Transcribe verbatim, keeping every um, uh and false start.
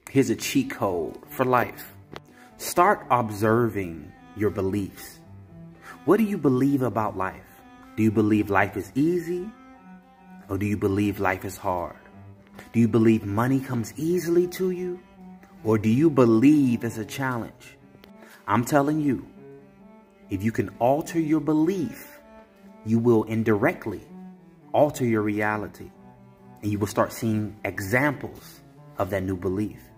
Here's a cheat code for life. Start observing your beliefs. What do you believe about life? Do you believe life is easy? Or do you believe life is hard? Do you believe money comes easily to you? Or do you believe it's a challenge? I'm telling you, if you can alter your belief, you will indirectly alter your reality. And you will start seeing examples of that new belief.